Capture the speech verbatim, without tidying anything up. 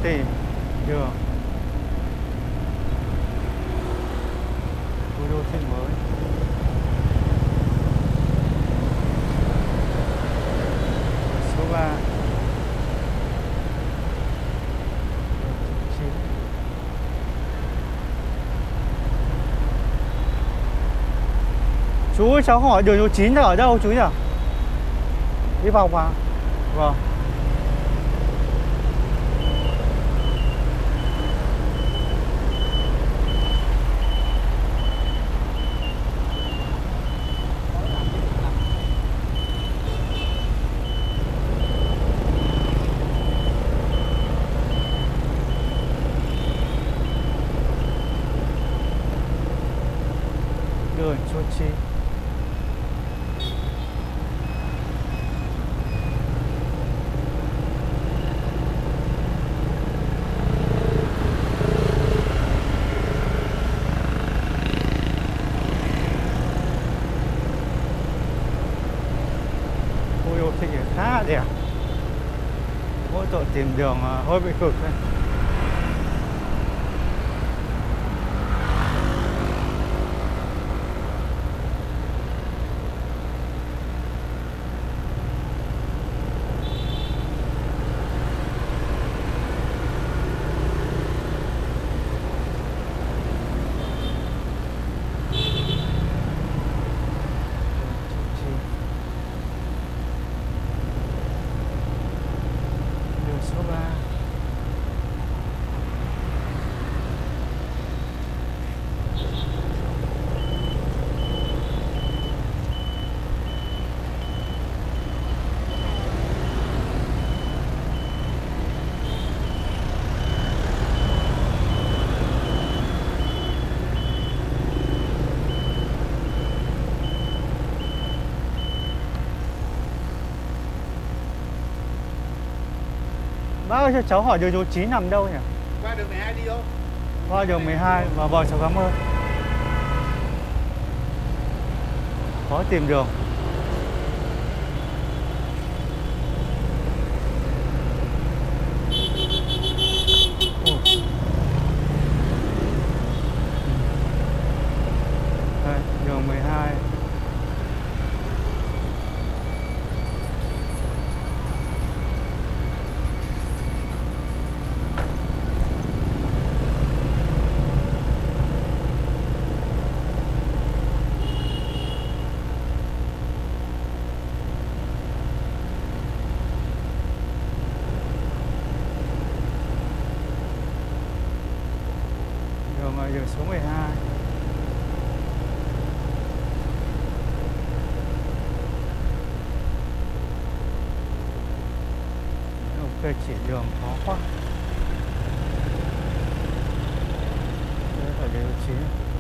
tỉ đường khu đô thị mới. Số ba chú ơi, cháu hỏi đường số chín là ở đâu chú nhỉ? Đi vòng mà. Vâng. Đường số chín. Khu đô thị khá đẹp. Mỗi tội tìm đường hơi bị cực đấy. Số ba. Bác ơi, cho cháu hỏi đường số chín nằm đâu nhỉ? Qua đường mười hai đi không? Qua đường mười hai. Và vâng, cháu cảm ơn. Khó tìm đường. Đây, đường mười hai. Đường ở đường số mười hai. Ok, chỉ đường khó quá. Đấy là đường chín.